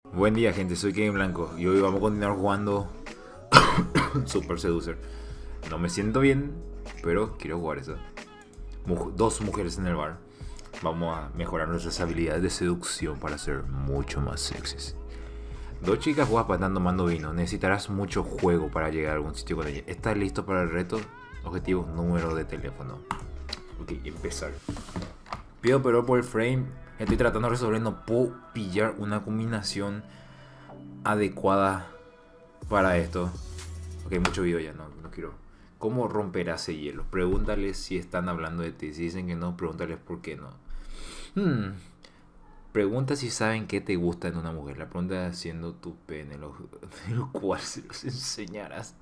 Buen día, gente, soy Kevin Blanco y hoy vamos a continuar jugando Super Seducer. No me siento bien, pero quiero jugar eso. Dos mujeres en el bar. Vamos a mejorar nuestras habilidades de seducción para ser mucho más sexys. Dos chicas guapas están tomando vino. Necesitarás mucho juego para llegar a algún sitio con ellas. ¿Estás listo para el reto? Objetivo, número de teléfono. Ok, empezar. Pido perdón por el frame. Estoy tratando de resolver. No puedo pillar una combinación adecuada para esto. Ok, mucho video ya, no quiero. ¿Cómo romperás ese hielo? Pregúntales si están hablando de ti. Si dicen que no, pregúntales por qué no. Pregunta si saben qué te gusta en una mujer. La pregunta es haciendo tu pene, el cual se los enseñarás.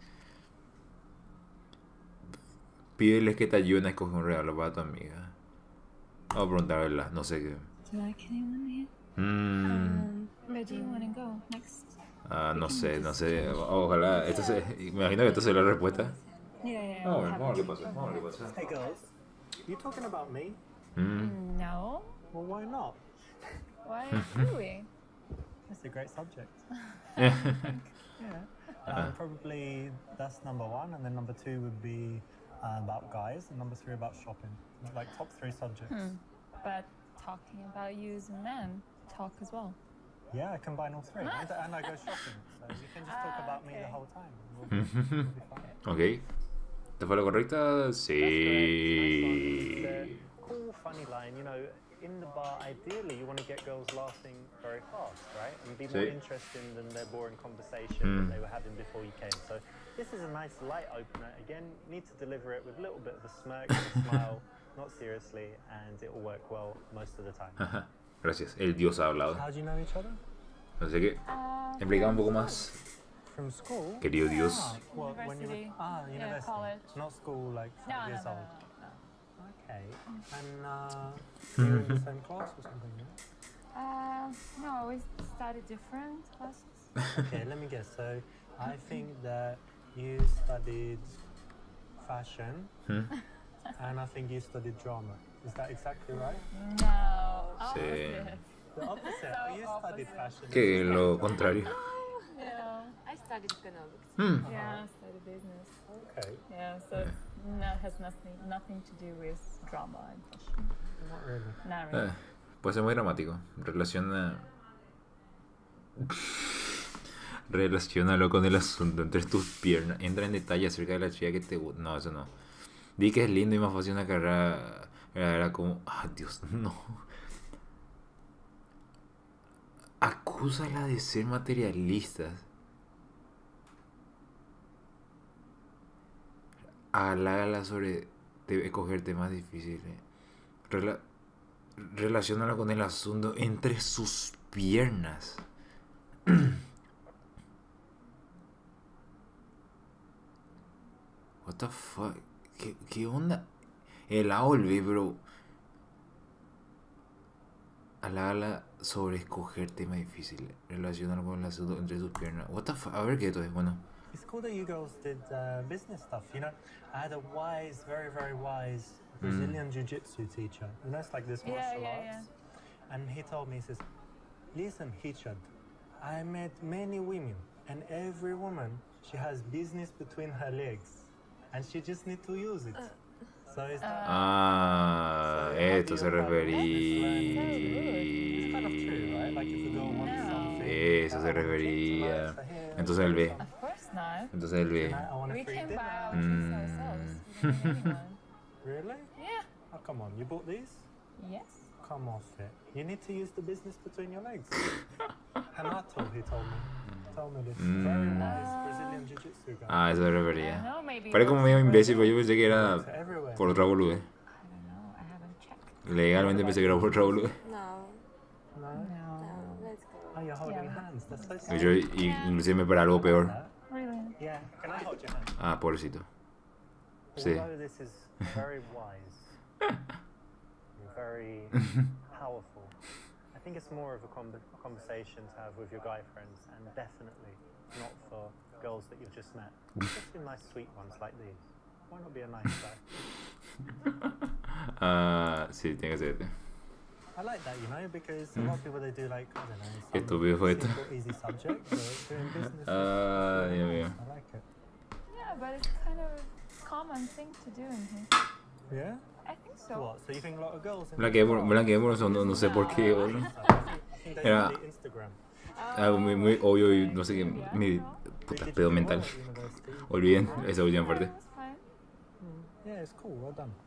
Pídeles que te ayuden a escoger un regalo para tu amiga. Vamos a preguntarle, no sé qué. Do you like anyone here? Where do you want to go next? No sé. Ojalá. Me imagino que esta sea la respuesta. Yeah, Vamos a ver qué pasa. Vamos a ver qué pasa. Hey girls, you talking about me? No. Well, why not? Why do we? It's a great subject. Yeah. Probably that's number one, and then number two would be about guys, and number three about shopping. Like top three subjects. But talking about you as a man, talk as well. Yeah, I combine all three, and I go shopping, so you can just talk about me the okay. whole time. We'll be fine. Ok. ¿Te fue la correcta? That's Sí. great. It's a cool, funny line. You know, in the bar, ideally, you want to get girls laughing very fast, right? And be more Sí. interesting than their boring conversation that they were having before you came. So this is a nice light opener. Again, need to deliver it with a little bit of a smirk and a smile, not seriously, and it will work well most of the time. Gracias. El Dios ha hablado. How do you know each other? No sé qué. Explica un poco más. From school? Querido Dios. Well, when you were, University. university. Yeah, college. Not school, like 5 No, no, years no, old. no. Okay. And you were in the same class or something, yeah? No, we study different classes. Okay, let me guess. So I think that you studied fashion, and I think you studied drama. Is that exactly right? No. Sí. Opposite. The opposite. So You studied opposite. fashion. Que lo contrario. Yeah. I studied economics. Yeah, I study business. Okay, Yeah, so has nothing to do with drama and fashion. not really. Not really. Puede ser muy dramático. Relaciónalo con el asunto entre tus piernas. Entra en detalle acerca de la chica que te gusta. No, eso no. Di que es lindo y más fácil una carrera. Era como. Ah, Dios, no. Acúsala de ser materialista. Halágala sobre escoger temas difíciles. Relaciónala con el asunto entre sus piernas. What the fuck? ¿Qué onda? El AOLB, bro. Halágala sobre escoger temas difíciles. Relaciónala con el asunto entre sus piernas. What the fuck? A ver qué esto es. Bueno. It's cool that you girls did business stuff. You know, I had a wise, very, very wise Brazilian jiu-jitsu teacher. You know, it's like this martial arts. And he told me, he says, listen, Hichad, I met many women, and every woman, she has business between her legs, and she just need to use it. So it's that. Ah, esto se It's kind of true, refería. right? Like if a girl wants something. Eso se refería. Entonces él ve. Of course not. Entonces él ve. I want a We free can dinner. buy our drinks ourselves. We don't need anyone. Really? Yeah. Oh, come on, you bought these? Yes. Come off it. You need to use the business between your legs. Hanato, he told me. Told me this. Very wise Brazilian jiu-jitsu guy. Ah, eso se I refería. don't know, maybe. Parece como medio imbécil, pero yo pensé que era It's everywhere. por otra bolude. I don't know. I haven't checked. Legalmente pensé que era por otra bolude. No, No? No. let's go. Oh, you're holding Yeah. hands. That's so Y sweet. yo inclusive me para algo peor. Really? Yeah. Can I hold your hand? Ah, pobrecito. Sí. Although this is very wise, and very powerful, I think it's more of a conversation to have with your guy friends, and definitely not for girls that you've just met. Especially nice, sweet ones like these. Why not be a nice guy? Sí, tiene que ser. I like that, you know, because a lot of people they do like, I don't know, Qué some estúpido fue esto. simple, easy subject, but doing business is Ay, Dios mío. I like it. Yeah, but it's kind of a common thing to do in here. Yeah? I think so. What? So you think a lot of girls in Blanqueé por eso, no sé por qué, boludo. I think they Era- study Instagram. Algo muy obvio y no sé qué. Mi puta Did you pedo do mental. well at university? Olviden esa última Yeah, parte. it was fine. Yeah, it's cool. Well done.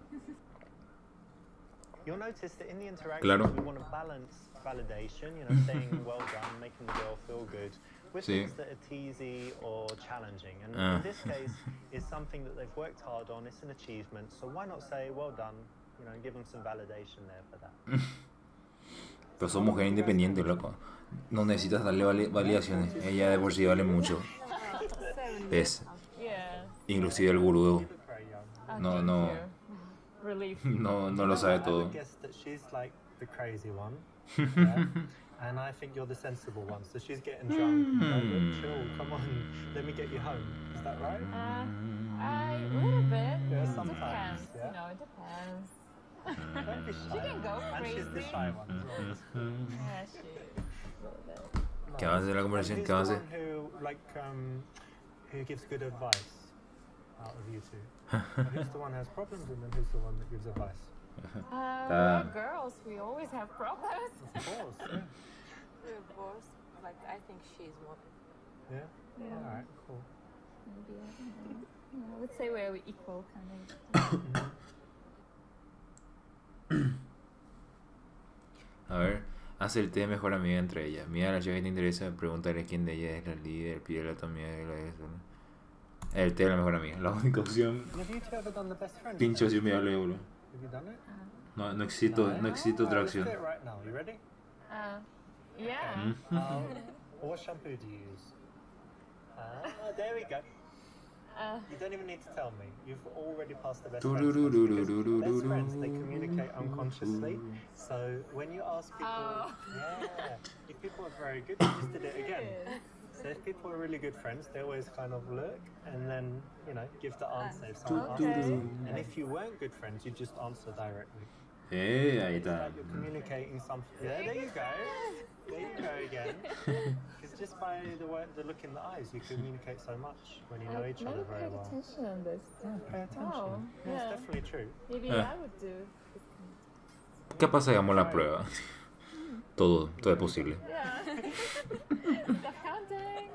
You'll notice that in the interactions Claro. we want to balance validation, you know, saying well done, making the girl feel good, with Sí. things that are teasy or challenging. And Ah. in this case, it's something that they've worked hard on, it's an achievement. So why not say well done, you know, and give them some validation there for that. Pero sos mujer independiente, loco. No necesitas darle validaciones. Ella de por sí vale mucho. Es. Yeah. Inclusive el gurú. You look very young. No, thank no. you. Relief. No lo sabe I todo. would guess that she's like the crazy one. Yeah? And I think you're the sensible one. So she's getting drunk. Like, chill, come on, let me get you home. Is that right? A little bit. Yeah, It sometimes, depends. yeah. You know, it depends. Don't be shy. She can go And she's the crazy. shy one as well. Yeah, she is. A little bit. ¿Qué avanza en la And conversación? who's ¿Qué avanza? the one who, like, who gives good advice out of you two? Who's the one who has problems and then who's the one that gives advice? We're girls. We always have problems. Of course, yeah. We're both, like, I think she's more. Yeah? Yeah. Alright, cool. Maybe, I don't know. Yeah, I would say we're equal, kind of. A ver, hace el té de mejor amiga entre ellas. Mira a la chica que te interesa, pregúntale quién de ellas es la líder, pídele a tu amiga que la es. El té de la mejor amiga. La única opción. And have you two ever done the best friend Pincho test? si me hable, boludo. Have you done it? No existe otra Let's do opción. it right now. You ready? Yeah. What shampoo do you use? There we go. You don't even need to tell me. You've already passed the best friends test because best friends, they communicate unconsciously. So when you ask people, yeah, if people are very good, you just did it again. So if people are really good friends, they always kind of look and then, you know, give the answer if someone asks you. And if you weren't good friends, you just answer directly. Ahí It's está. like you're communicating something. Yeah, there you go. There you go again. Because just by the look in the eyes, you communicate so much when you know each Never other very paid well. attention on this. Pay attention. Oh, Yeah, yeah. it's definitely true. Maybe Ah. I would do. Capaz hagamos la prueba. Todo es posible. Yeah. Stop counting.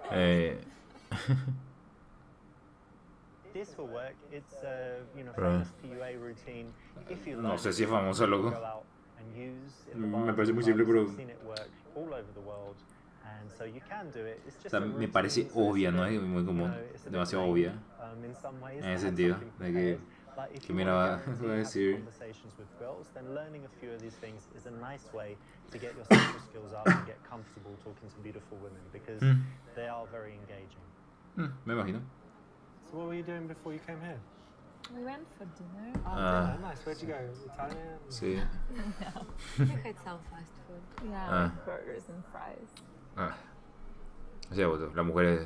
This will work. It's you know, Right. famous PUA routine. If you No like, sé si es famosa, loco. go out and use in the Me bars parece and muy simple, clubs. pero- I've seen it work all over the world, and so you can do it. It's O just sea, a me parece routine, so it's obvia, a no bit, es muy you común. know, it's a bit Demasiado lame, obvia. in some ways, En to ese have sentido, something de que- prepared. But if que you mira, wanna va a guarantee decir- having conversations with girls, then learning a few of these things is a nice way to get your social skills up and get comfortable talking to beautiful women because they are very engaging. Me imagino. So what were you doing before you came here? We went for dinner. Oh, nice. Where'd you go? Italian? Sí. We had some fast food. Yeah, like burgers and fries. Ah. O sea, vos, las mujeres.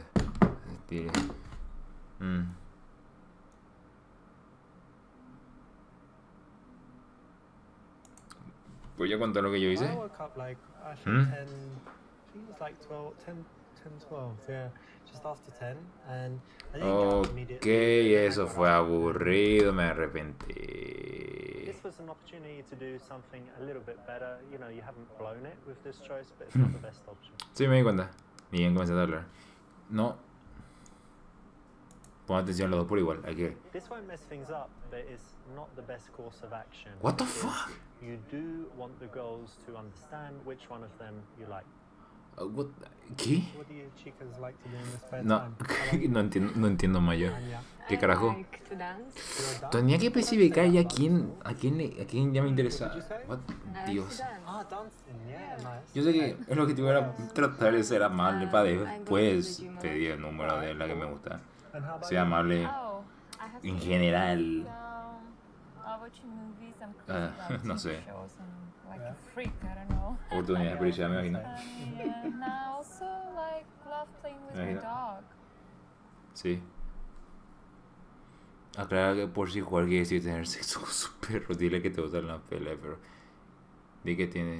Voy a contar lo que yo hice. I woke up like actually 10, I think it was like 12, 10, 12, yeah, just after 10, and I didn't get up Ok, immediately. eso fue aburrido, me arrepentí. This was an opportunity to do something a little bit better. You know, you haven't blown it with this choice, but it's not the best option. Sí, me di cuenta. Ni bien comencé a hablar. No. Pon atención los dos por igual, hay que. This won't mess things up, but it's not the best course of action. What the because fuck? You do want the girls to understand which one of them you like. What? ¿Qué? What do you chicas like to do in the spare No, time? no entiendo más yo. Anya, ¿Qué carajo? I like to dance. you're done? Tenía que especificar ya a quién ya me interesa. What did you say? What? I like Dios. to dance. Ah, dancing, yeah, nice. Yo sé que el objetivo era tratar de ser amable para después pedir el número de la que me gusta. And how about Ser you? amable Oh, I have en to general. watching movies and no TV sé. shows and like a freak, I don't know. Oportunidad de felicidad, me imagino. And I also like love playing with my Imagina. dog. Sí. Aclara que por si jugar quiere decir tener sexo con su perro. Dile que te gusta la pelea, pero. Di que tiene.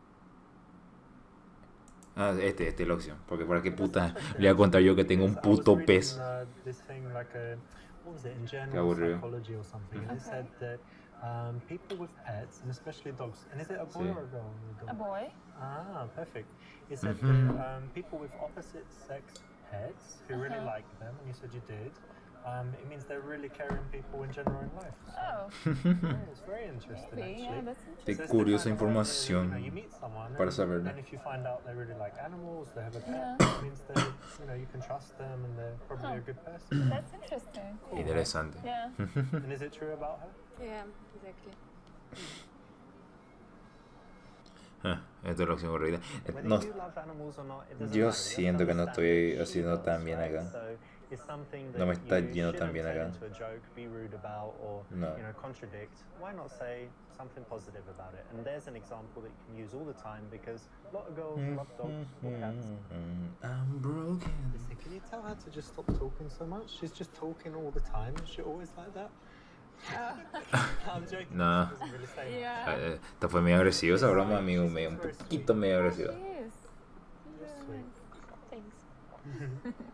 Ah, este es la opción. Porque para qué puta le voy a contar yo que tengo un puto pez. This thing like a, what was it, in Qué general aburrido. psychology or something, and it said that people with pets, and especially dogs, and is it a boy Sí. or a girl? A boy. Ah, perfect. It said Mhm. that people with opposite sex pets who really like them, and you said you did, it means they're really caring people in general in life. So, Oh, yeah, it's very interesting maybe. Yeah, actually. that's Qué interesting. So it's curiosa the kind of idea, información you meet someone para and, saberlo. and if you find out they really like animals, they have a pet, Yeah. it means they, you can trust them and they're probably a good person. That's interesting. Cool, right? Interesante. Yeah. And is it true about her? Yeah, exactly. Esta es la opción correcta. Whether No, you love animals or not, it doesn't yo matter. You have to siento que no understand estoy that she haciendo does, tan bien right? acá. So it's something No me that está you yendo tan shouldn't bien turn acá. into a joke, be rude about, or No. contradict. Why not say something positive about it? And there's an example that you can use all the time because a lot of girls love dogs or cats. I'm broken. Listen, can you tell her to just stop talking so much? She's just talking all the time. Is she always like that? I'm joking. No. She doesn't really say much. Yeah. Esta fue medio agresiva esa broma, amigo. Un poquito medio agresiva. She is. You're She's sweet. really nice. Thanks.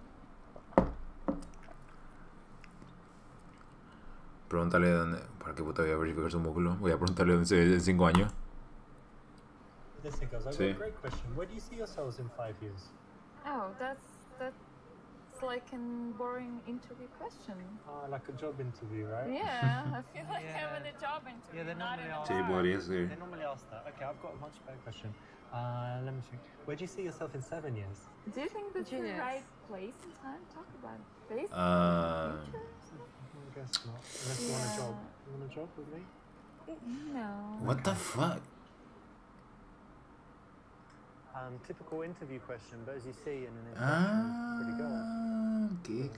Pregúntale dónde. ¿Para qué puta voy a verificar su músculo? Voy a preguntarle dónde se ve en 5 años. Listen, girls, I've got Sí. a great question. Where do you see yourselves in 5 years? Oh, that's like a boring interview question. Like a job interview, right? Yeah, I feel like I'm Yeah. in a job interview, Yeah, they not in normally a are. Sí, bar. podría ser. They normally ask that. Okay, I've got a much better question. Let me think. Where do you see yourself in 7 years? Do you think that's the Genius. right place and time to talk about this? Ah, Future? I guess not. Unless you want a job. You want a job with me? No. what the fuck? Typical interview question, but as you see in an introduction, pretty good. Ah, qué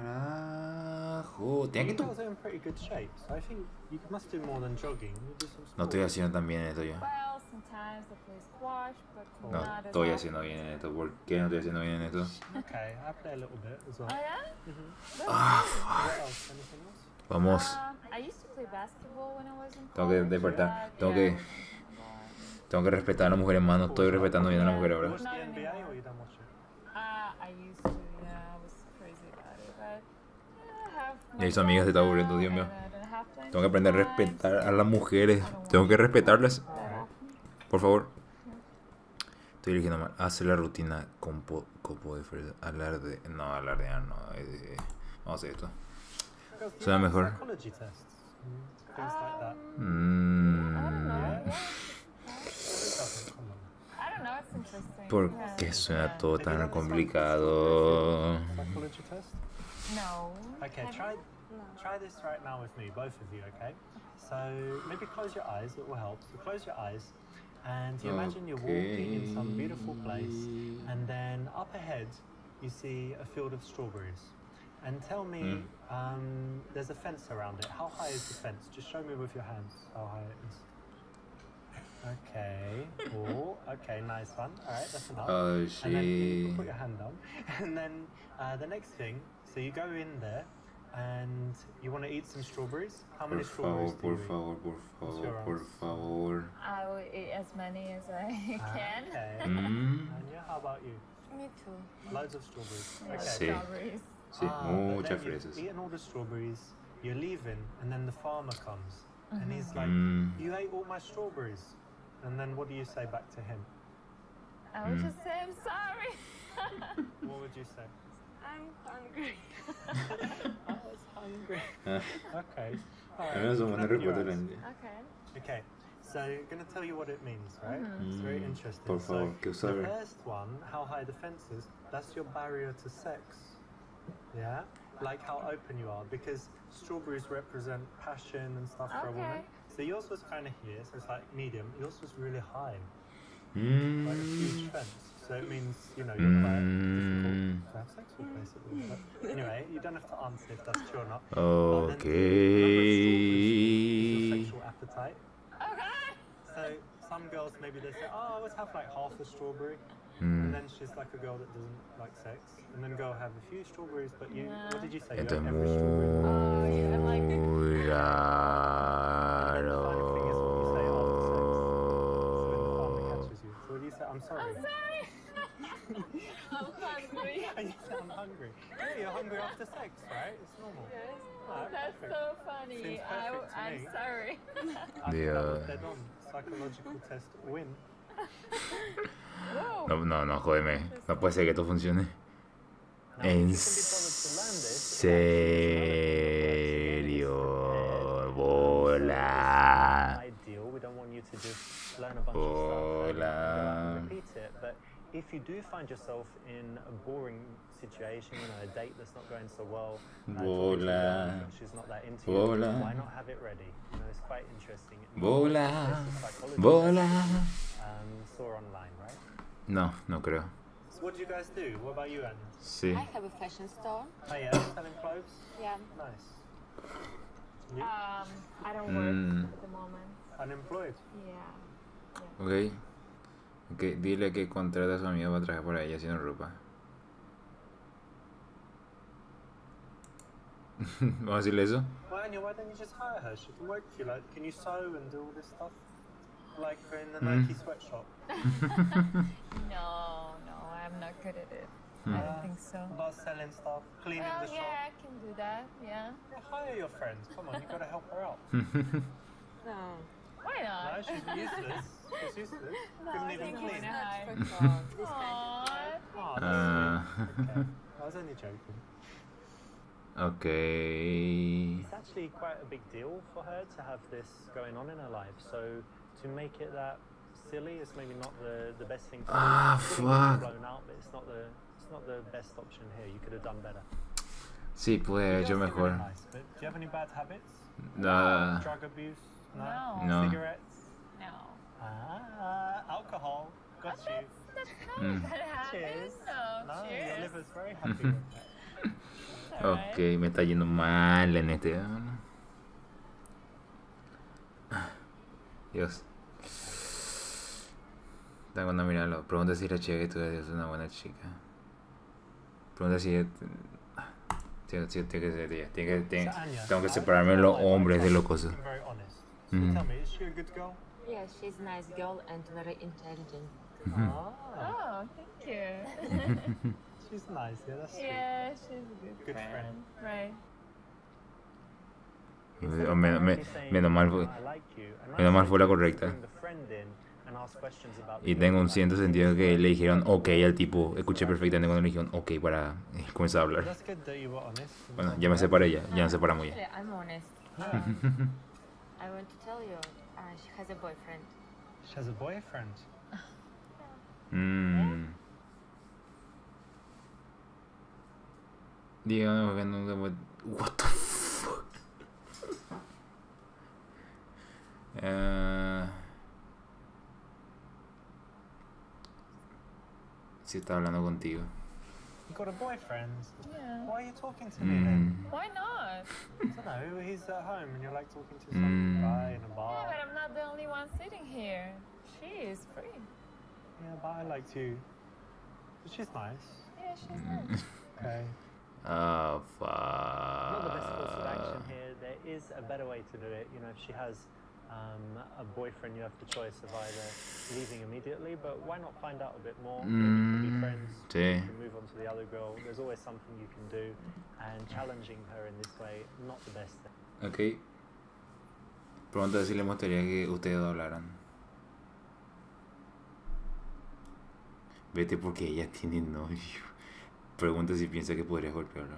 carajo. Tenía que You girls are in pretty good shape, so I think you must do more than jogging. You do some No estoy sport. haciendo tan bien en esto yo. Well, sometimes I play squash, but No not as estoy often. haciendo bien en esto. ¿Por qué no estoy haciendo bien en esto? Okay, I play a little bit as well. Oh yeah? Mhm. Ah, What else? Anything else? Vamos. I used to play basketball when I was in Tengo que college, despertar. but, Tengo yeah, que- Tengo que respetar a las mujeres más. No estoy respetando bien a las mujeres You ahora. watch the Not NBA anymore. or you don't watch it? I used to, yeah, I was crazy about it, but I have Y my sus amigas se job está aburriendo, now, Dios mío. and I don't have plenty Tengo que aprender a time, respetar so a las mujeres. I don't Tengo que watch respetarlas. that often. Por favor. Estoy eligiendo mal. Hace la rutina con copo de fresa. Alarde. No, alardear no. Vamos a hacer esto. Girls, do you Suena like mejor. psychology tests? Things like that. I don't know. Yeah. Yeah. It doesn't, come on. I don't know. It's interesting. ¿Por Yeah. qué suena Yeah. todo Have you tan done this one? complicado? Psychology test? No. Okay, Have try you? try this right now with me, both of you, okay? So maybe close your eyes, it will help. So close your eyes and you imagine you're walking in some beautiful place and then up ahead you see a field of strawberries. And tell me, there's a fence around it. How high is the fence? Just show me with your hands how high it is. Okay, cool. Okay, nice one. Alright, that's enough. Oh, And then you shit. can put your hand down. And then the next thing, so you go in there and you want to eat some strawberries. How many Por strawberries favor, do you por eat? favor, por favor, por favor. I will eat as many as I can. Okay. Mm. And yeah, how about you? Me too. Loads of strawberries. Yeah, Okay. Sí. strawberries. Sí, But muchas then you've fresas. eaten all the strawberries, you're leaving, and then the farmer comes. And he's like, Mm. you ate all my strawberries. And then what do you say back to him? I would just say I'm sorry. What would you say? I'm hungry. I was hungry. Ah, Okay. a Alright. mí me son you can buenas open your respuestas. eyes. la- Okay. Okay, so I'm going to tell you what it means, right? It's very interesting. Por favor, so, quiero the saber. first one, how high the fence is, that's your barrier to sex. Yeah? Like how open you are, because strawberries represent passion and stuff for a woman. Okay. So yours was kind of here, so it's like medium. Yours was really high, like a huge Mm. fence. So it means, you know, you're quite difficult Mm. to have sex with, basically. But anyway, you don't have to answer if that's true or not. But then Okay. your sexual appetite. Okay. So some girls maybe they say, oh, I always have like half a strawberry, Mm. and then she's like a girl that doesn't like sex, and then go have a few strawberries, but you, Yeah. what did you say? Esto You es have every strawberry. Oh, yeah, I like it. muy And then the final thing is what you say after sex. So sorry. I'm sorry. I'm hungry. And you sound hungry. Yeah, you're hungry after sex, right? It's normal. Yes. Alright, That's perfect. so funny. Seems perfect to I'm me. sorry. I think that was dead on. Psychological test win. Whoa. No, jódeme. No puede ser que esto funcione. Now, En if you can be bothered to learn this, it serio. actually Bola. ideal. We don't want you to just learn a bunch of stuff and go out and repeat it. But if you do find yourself in a boring situation, you know, a date that's not going so well, talking to a girl Bola. and she's not that into Bola. you, why not have it ready? You know, it's quite interesting. Bola. This is psychology. Bola. Saw online, right? No creo. So what do you guys do? What about you, Anna? Sí. I have a fashion store. Oh yeah, selling clothes? Yeah. Nice. You? I don't work at the moment. Unemployed? Yeah. Ok, dile que contrata a su amigo para trabajar por ahí haciendo ropa. ¿Vamos a decirle eso? Well, Anya, why don't you just hire her? She can work for you. Like, can you sew and do all this stuff? Like in the Nike sweatshop. No, I'm not good at it. Hmm. I don't think so. About selling stuff, cleaning Well, the shop. yeah, I can do that. Yeah. Yeah, hire your friends. Come on, you gotta help her out. No. Why No, not? she's useless. She's useless. No, Couldn't I even think clean. it's Not Hi. for clothes. This kind of Aww. Oh, that's sweet. Uh, Okay. I was only joking. Ok. It's actually quite a big deal for her to have this going on in her life. So to make it that silly is maybe not the best thing to do. Ah, It's getting her fuck. blown out, but it's not the best option here. You could have done better. Sí, pude haber hecho You guys seem really mejor. nice, but do you have any bad habits? Nada. Drug abuse? No. No. Cigarettes? No. Alcohol. Got you. That's not Mm. what happens. Cheers. No, No, your cheers. liver's very happy with that. It's alright. Ok, me está yendo mal en este. Dios. Está cuando mirarlo. Pregunta si la chica que tú eres una buena chica. Pregunta si. Tiene que ser ella. So, Anya, Tengo que I separarme feel los like hombres de I'm los cosas. being very honest. So Mhm. tell me, is she a good girl? Yes, she's a nice girl and very intelligent. Ah, Oh, thank you. she's nice. Yeah, that's sweet. Yeah, she's a good, Good friend. Right. Instead of Menos directly saying, mal "I fue. like you," a nice Menos mal way fue la to correcta. bring the friend in and ask questions about the Y girl tengo un you like. cierto sentido que le dijeron ok al tipo. Escuché perfectamente cuando le dijeron ok para comenzar a hablar. That's good that you were honest. and Bueno, told ya me me. separé ya nos separamos ya. Actually, I'm honest. Yeah. I want to tell you, she has a boyfriend. She has a boyfriend. Dígame que nunca me... What the fuck? Si está hablando contigo. You got a boyfriend? Yeah. Why are you talking to me then? Why not? I don't know. He's at home and you're like talking to some guy in a Yeah, bar. but I'm not the only one sitting here. She is free. Yeah, but I liked you. But she's nice. Yeah, she's nice. Okay. Oh, Not the best course of action fuck. here. There is a better way to do it. You know, if she has a boyfriend, you have the choice of either leaving immediately, but why not find out a bit more? Maybe you can be friends. Sí. You can move on to the other girl. There's always something you can do, and challenging her in this way, not the best thing. Ok. Pregunta si le gustaría que ustedes dos hablaran. Vete porque ella tiene novio. Pregunta si piensa que podrías golpearlo.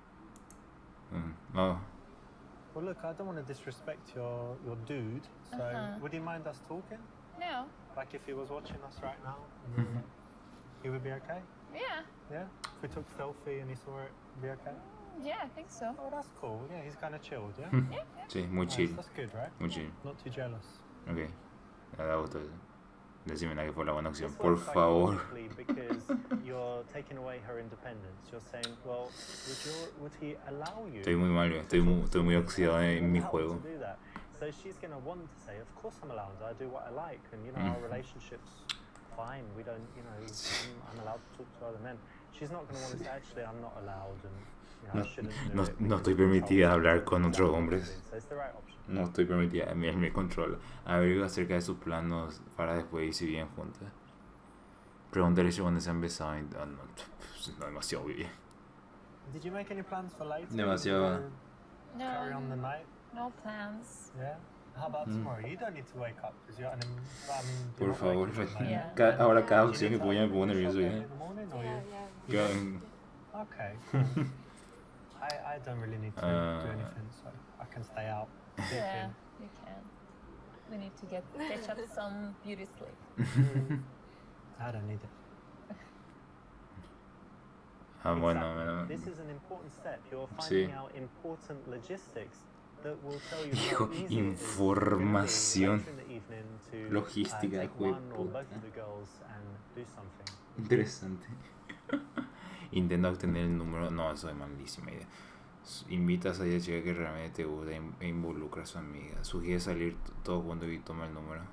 No. Well, look, I don't want to disrespect your dude, so would you mind us talking? No. Like if he was watching us right now, he would be okay? Yeah. Yeah? If we took a selfie and he saw it, be okay? Yeah, I think so. Oh, that's cool. Yeah, he's kind of chilled, yeah? Yeah, yeah. Sí, muy Nice, chill. that's good, right? Muy chill. Not too jealous. Ok. Me da gusto eso. Decime que fue la buena opción. This Por works favor. psychologically because you're taking away her independence. You're saying, well, would he allow you? Estoy muy mal, estoy muy oxidado en mi allowed juego. to do that? So she's going to want to say, of course I'm allowed. I do what I like, and you know our relationship's fine. We don't, you know, I'm allowed to talk to other men. She's not going to want to say, actually, I'm not allowed, and you know, I shouldn't do No, it. no because estoy it controls permitida me. hablar con That's otros what hombres. I'm doing. So it's the right option. No estoy permitida, me controla. Averigua acerca de sus planos para después ir si bien juntas. Pregúntale si cuando se han besado. No, demasiado bien. Did you make any plans for later? Demasiado. To carry on the night? No plans. Yeah. How about tomorrow? You don't need to wake up because you're Por not favor, working tonight. Yeah. ahora cada Do you opción need que to pongo me open pongo the nervioso. shop ¿Eh? in the morning, or Yeah, you? yeah. Okay, cool. I don't really need to do anything, so I can stay out. Yeah, sleeping. you can. We need to catch up some beauty sleep. I don't need it. Bueno. This is an important step. You're Sí. finding out important logistics that will tell you Dijo, how easy it is gonna be información. later in the evening to, Logística, take hijo de one or puta. both of the girls and do something. Interesante. Intenta obtener el número. No, eso es malísima idea. Invitas a ella chica que realmente te gusta e involucra a su amiga. Sugiere salir todos juntos y toma el número.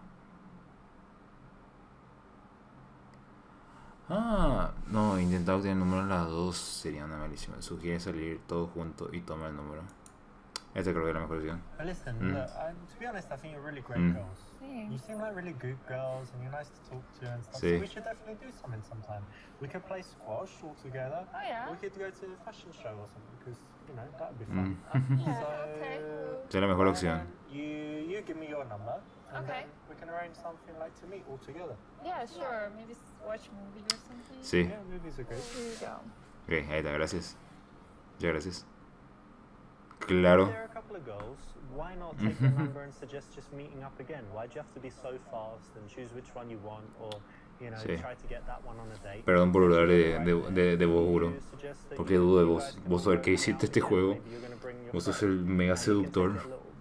No, intentar obtener el número de las dos sería una malísima. Sugiere salir todos juntos y toma el número. Esta creo que es la mejor opción. But listen, look, to be honest, I think you're really great girls. Sí. You seem like really good girls and you're nice to talk to and stuff. Sí. So we should definitely do something sometime. We could play squash all together. Oh, yeah. We could go to a fashion show or something because, you know, that would be fun. Yeah, okay. Esa es la mejor opción. You give me your number and Okay. then we can arrange something like to meet all together. Yeah, sure. Maybe watch movie or something. Sí. Yeah, movies are good. Here you go. Ok, ahí está, gracias. Ya, gracias. Claro. If there are a couple of girls, why not take their number and suggest just meeting up again? Why do you have to be so fast and choose which one you want, or you know, Sí. try to get that one on a date? Perdón por dudar de vos, Uro. Porque dudo de vos. Vos sos el que hiciste este juego. Vos sos el mega seductor.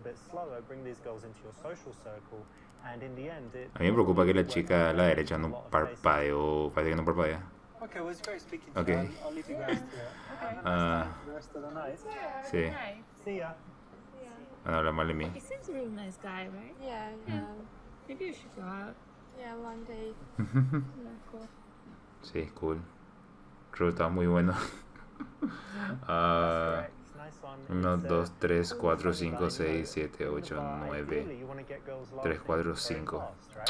A mí me preocupa que la chica a la derecha no parpadee o parece que no parpadea. Okay, well, it's great speaking to Okay. you. I'll leave you guys to it. The rest of the night. Sí. Nice. See ya. Van a hablar mal de mí. He seems a really nice guy, right? Yeah, yeah. Maybe you should go out. Yeah, one day. Yeah, cool. Sí, cool. Creo que estaba muy bueno. Correct. Nice one. 1, 2, 3, 4, 5, 6, 7, 8, 9. 3, 4, 5.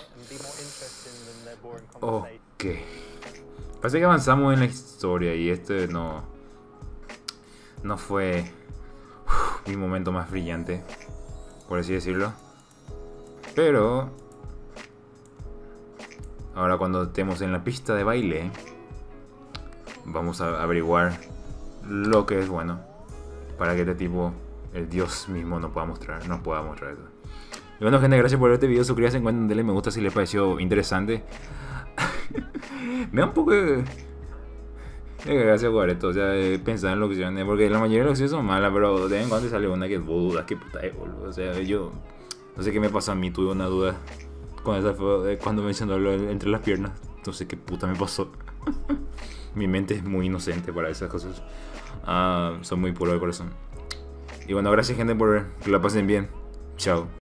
Ok. Parece que avanzamos en la historia y este no fue mi momento más brillante, por así decirlo. Pero ahora cuando estemos en la pista de baile, vamos a averiguar lo que es bueno para que este tipo, el Dios mismo, nos pueda mostrar eso. Y bueno, gente, gracias por ver este video. Suscríbanse, denle me gusta si les pareció interesante. Me da un poco de gracia jugar esto, o sea, pensar en locuciones, porque la mayoría de las opciones son malas, pero de vez en cuando sale una que vos dudas, que puta es, boludo. O sea, yo no sé qué me pasó a mí, tuve una duda cuando mencionó entre las piernas, no sé qué puta me pasó. Mi mente es muy inocente para esas cosas. Soy muy puro de corazón. Y bueno, gracias, gente, por ver. Que la pasen bien. Chao.